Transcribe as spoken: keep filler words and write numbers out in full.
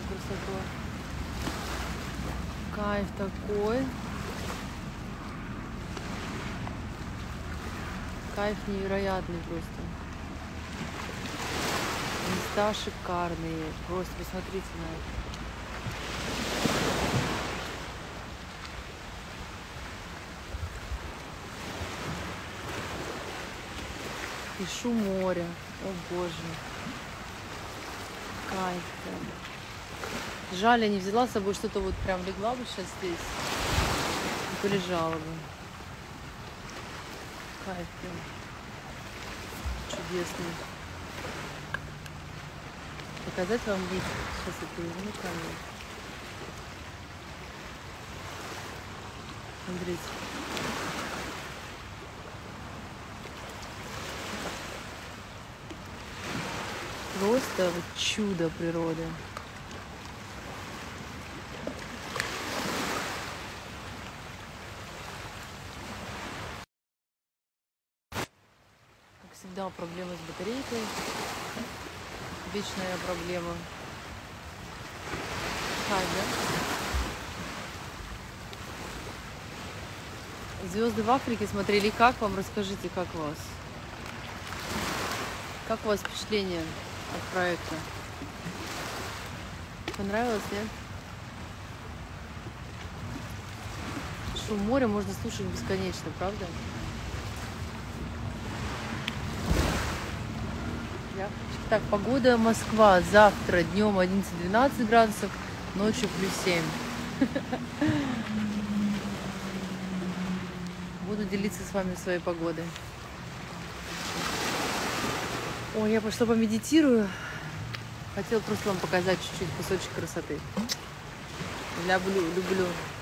красотой. Кайф такой. Кайф невероятный просто. Места шикарные. Просто посмотрите на это. И шум моря. О боже. Кайф прям. Жаль, я не взяла с собой что-то, вот прям легла бы сейчас здесь и полежала бы. Кайф прям. Чудесный. Показать вам вид. Сейчас я переверну камеру. Смотрите. Просто вот чудо природы. Как всегда, проблемы с батарейкой. Вечная проблема. Кайф, да? Звезды в Африке смотрели. Как вам? Расскажите, как у вас? Как у вас впечатление от проекта? Понравилось, нет? Шум моря можно слушать бесконечно, правда? Так, погода Москва. Завтра днем одиннадцать-двенадцать градусов, ночью плюс семь. Буду делиться с вами своей погодой. Ой, я пошла помедитирую. Хотела просто вам показать чуть-чуть кусочек красоты. Люблю, люблю.